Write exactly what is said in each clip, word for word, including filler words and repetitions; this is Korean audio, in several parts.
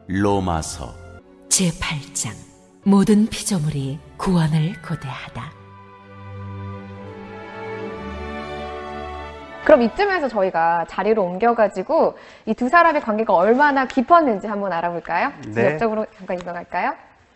로마서 제팔 장 모든 피조물이 구원을 고대하다. 그럼 이쯤에서 저희가 자리로 옮겨가지고 이 두 사람의 관계가 얼마나 깊었는지 한번 알아볼까요? 네. 옆쪽으로 잠깐 이동할까요?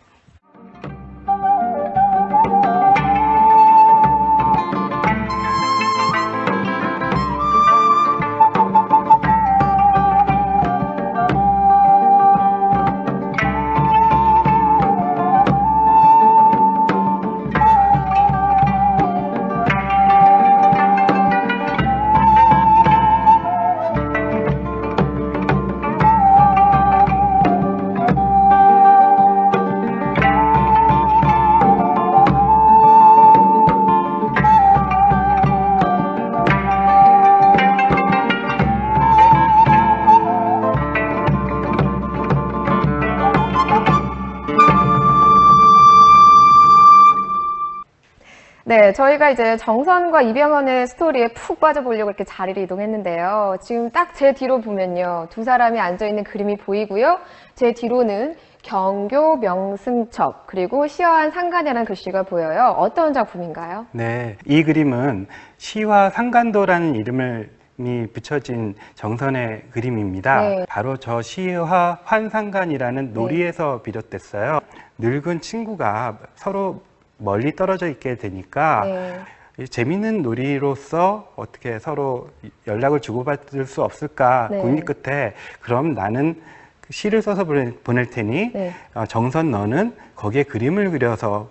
네, 저희가 이제 정선과 이병헌의 스토리에 푹 빠져보려고 이렇게 자리를 이동했는데요. 지금 딱 제 뒤로 보면요. 두 사람이 앉아있는 그림이 보이고요. 제 뒤로는 경교 명승첩 그리고 시화한 상간이라는 글씨가 보여요. 어떤 작품인가요? 네, 이 그림은 시화 상간도라는 이름을 이 붙여진 정선의 그림입니다. 네. 바로 저 시화 환상간이라는 놀이에서 네. 비롯됐어요. 늙은 친구가 서로 멀리 떨어져 있게 되니까 네. 재미있는 놀이로서 어떻게 서로 연락을 주고받을 수 없을까 네. 고민 끝에 그럼 나는 시를 써서 보낼 테니 네. 정선 너는 거기에 그림을 그려서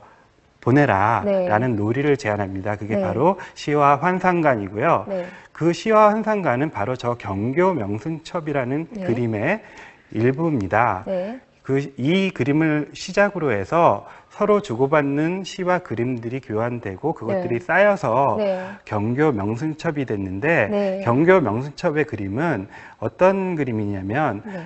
보내라 네. 라는 놀이를 제안합니다. 그게 네. 바로 시화 환상간이고요. 네. 그 시화 환상간은 바로 저 경교 명승첩이라는 네. 그림의 일부입니다. 네. 그, 이 그림을 시작으로 해서 서로 주고받는 시와 그림들이 교환되고 그것들이 네. 쌓여서 네. 경교 명승첩이 됐는데 네. 경교 명승첩의 그림은 어떤 그림이냐면 네.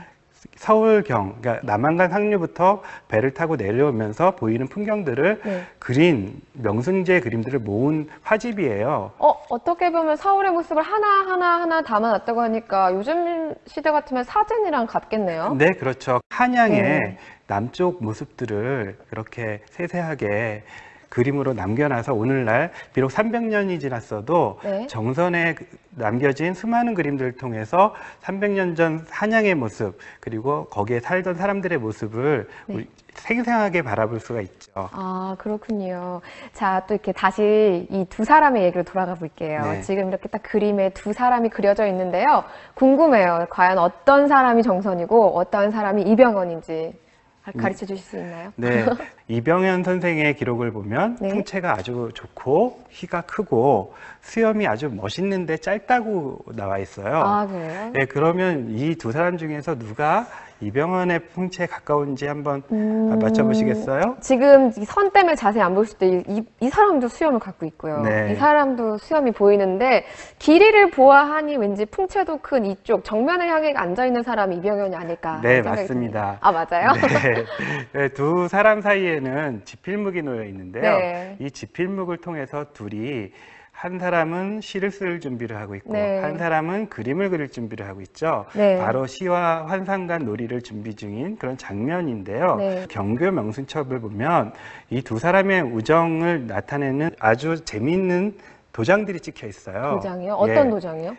서울경, 그러니까 남한강 상류부터 배를 타고 내려오면서 보이는 풍경들을 네. 그린 명승지의 그림들을 모은 화집이에요. 어, 어떻게 보면 서울의 모습을 하나하나 하나 담아놨다고 하니까 요즘 시대 같으면 사진이랑 같겠네요. 네, 그렇죠. 한양의 네. 남쪽 모습들을 그렇게 세세하게 그림으로 남겨놔서 오늘날 비록 삼백 년이 지났어도 네. 정선에 남겨진 수많은 그림들을 통해서 삼백 년 전 한양의 모습 그리고 거기에 살던 사람들의 모습을 네. 우리 생생하게 바라볼 수가 있죠. 아, 그렇군요. 자, 또 이렇게 다시 이 두 사람의 얘기로 돌아가 볼게요. 네. 지금 이렇게 딱 그림에 두 사람이 그려져 있는데요. 궁금해요. 과연 어떤 사람이 정선이고 어떤 사람이 이병헌인지. 가르쳐 주실 수 있나요? 네, 이병헌 선생의 기록을 보면 네. 풍채가 아주 좋고 키가 크고 수염이 아주 멋있는데 짧다고 나와 있어요. 아, 그래요? 네, 그러면 이 두 사람 중에서 누가 이병헌의 풍채에 가까운지 한번 음... 맞춰보시겠어요? 지금 이 선 때문에 자세히 안 보실 때 이 이 사람도 수염을 갖고 있고요. 네. 이 사람도 수염이 보이는데 길이를 보아하니 왠지 풍채도 큰 이쪽 정면을 향해 앉아있는 사람이 이병헌이 아닐까 네, 맞습니다. 듭니다. 아, 맞아요? 네. 네, 두 사람 사이에는 지필묵이 놓여 있는데요. 네. 이 지필묵을 통해서 둘이 한 사람은 시를 쓸 준비를 하고 있고 네. 한 사람은 그림을 그릴 준비를 하고 있죠. 네. 바로 시와 환상간 놀이를 준비 중인 그런 장면인데요. 네. 경교 명승첩을 보면 이 두 사람의 우정을 나타내는 아주 재미있는 도장들이 찍혀 있어요. 도장이요? 어떤 예. 도장이요?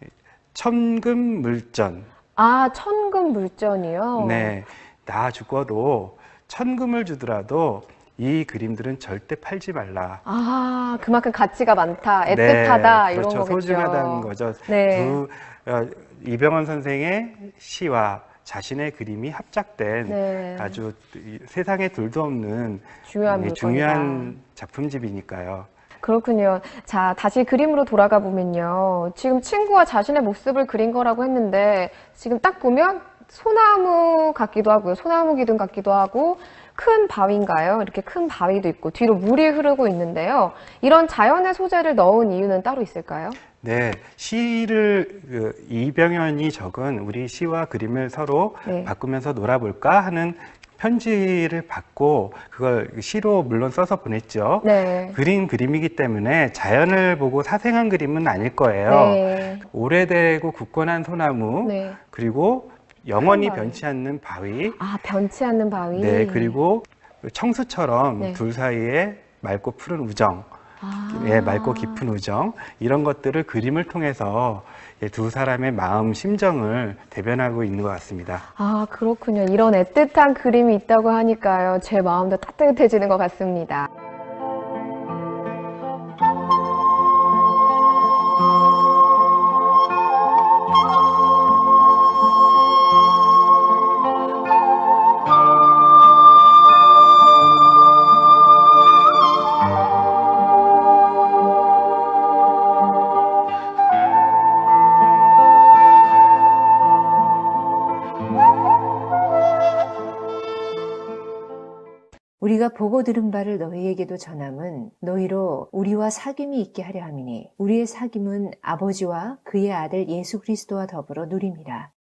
천금물전. 아, 천금물전이요? 네. 나 죽어도 천금을 주더라도 이 그림들은 절대 팔지 말라. 아, 그만큼 가치가 많다, 애틋하다 네, 이런 그렇죠. 거겠죠. 소중하다는 거죠. 네. 두, 어, 이병헌 선생의 시와 자신의 그림이 합작된 네. 아주 세상에 둘도 없는 중요한, 네, 중요한 작품집이니까요. 그렇군요. 자, 다시 그림으로 돌아가 보면요. 지금 친구와 자신의 모습을 그린 거라고 했는데 지금 딱 보면 소나무 같기도 하고요. 소나무 기둥 같기도 하고 큰 바위인가요? 이렇게 큰 바위도 있고 뒤로 물이 흐르고 있는데요. 이런 자연의 소재를 넣은 이유는 따로 있을까요? 네, 시를 그 이병헌이 적은 우리 시와 그림을 서로 네. 바꾸면서 놀아볼까 하는 편지를 받고 그걸 시로 물론 써서 보냈죠. 네. 그린 그림이기 때문에 자연을 보고 사생한 그림은 아닐 거예요. 네. 오래되고 굳건한 소나무 네. 그리고 영원히 바위. 변치 않는 바위. 아, 변치 않는 바위. 네, 그리고 청수처럼 네. 둘 사이에 맑고 푸른 우정, 아. 예, 맑고 깊은 우정, 이런 것들을 그림을 통해서 예, 두 사람의 마음, 심정을 대변하고 있는 것 같습니다. 아, 그렇군요. 이런 애틋한 그림이 있다고 하니까요. 제 마음도 따뜻해지는 것 같습니다. 우리가 보고 들은 바를 너희에게도 전함은 너희로 우리와 사귐이 있게 하려 함이니 우리의 사귐은 아버지와 그의 아들 예수 그리스도와 더불어 누림이라.